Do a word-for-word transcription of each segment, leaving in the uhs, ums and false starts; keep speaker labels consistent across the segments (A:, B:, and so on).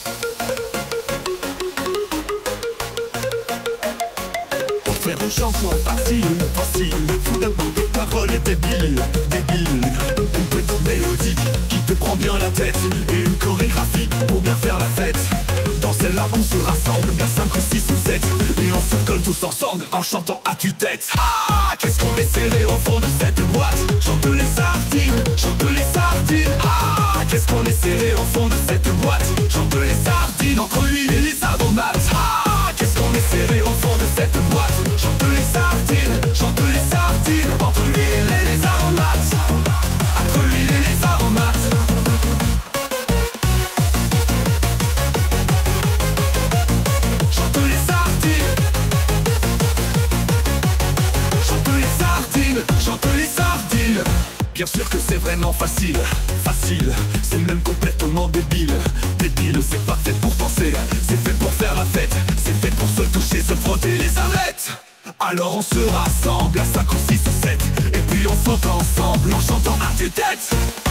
A: Pour faire une chanson facile, facile, faut d'abord des paroles débiles, débiles. Une petite mélodie qui te prend bien la tête, et une chorégraphie pour bien faire la fête. Dans celle-là on se rassemble, bien cinq ou six ou sept, et on se colle tous ensemble en chantant à tue-tête. Ah, qu'est-ce qu'on est serré au fond de cette boîte. Chante les sardines, chante les sardines. Ah, qu'est-ce qu'on est serré au fond de cette boîte. Chante les sardines, entre l'huile et les aromates. Ah, qu'est-ce qu'on est serré au fond de cette boîte. Chante les sardines, chante les sardines. Entre l'huile et les aromates. Entre l'huile et les aromates. Chante les sardines. Chante les sardines, chante les sardines. Bien sûr que c'est vraiment facile, facile, c'est même complètement débile. Débile, c'est pas fait pour penser, c'est fait pour faire la fête. C'est fait pour se toucher, se frotter les arêtes. Alors on se rassemble à cinq ou six ou sept, et puis on saute ensemble en chantant à tue-tête.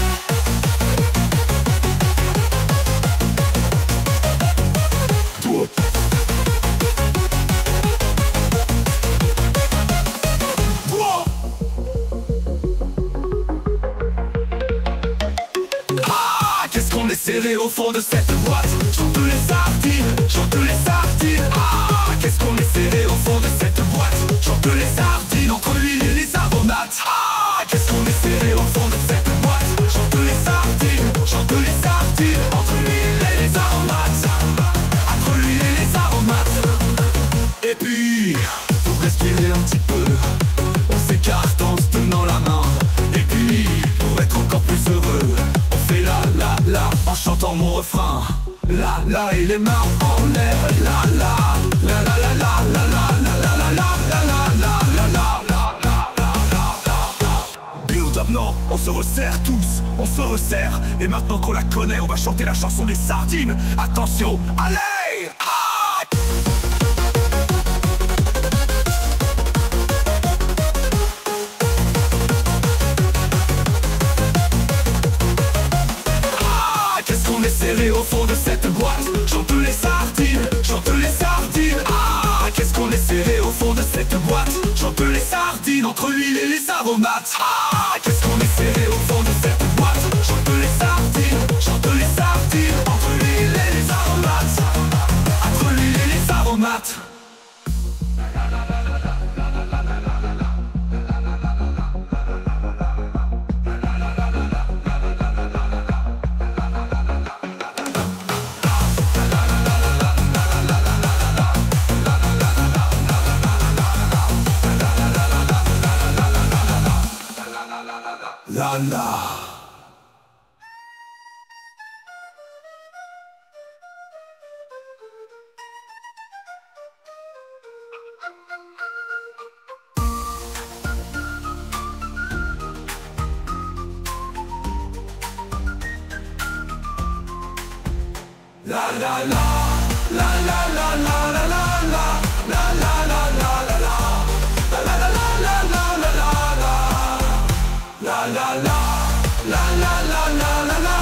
A: Qu'est-ce qu'on est serré au fond de cette boîte. Chante les sardines, chante les sardines. Ah, qu'est-ce qu'on est serré au fond de cette boîte. Chante les sardines, entre l'huile et les aromates. Ah, qu'est-ce qu'on est serré au fond de cette boîte. Chante les sardines, chante les sardines. Entre l'huile et les aromates. Entre l'huile et les aromates. Et puis, pour respirer un petit peu, on s'écarte en se tenant la main. Et puis, pour être encore plus heureux, la la la en chantant mon refrain. La la et les mains en l'air. La la la la la la la la la la la la la la la. Build up, non, on se resserre tous, on se resserre. Et maintenant qu'on la connaît, on va chanter la chanson des sardines. Attention, allez! Serré au fond de cette boîte. Chante les sardines, chante les sardines. Ah, qu'est-ce qu'on est serré au fond de cette boîte. Chante les sardines, entre l'huile et les aromates. Ah, qu'est-ce qu'on est serré au fond de cette boîte. Chante les sardines, chante les sardines. Entre l'huile et les aromates. Entre l'huile et les aromates. La la. La la la, la la la la la la la, la la la la la la, la la la la la la la la, la la la, la la la la la la.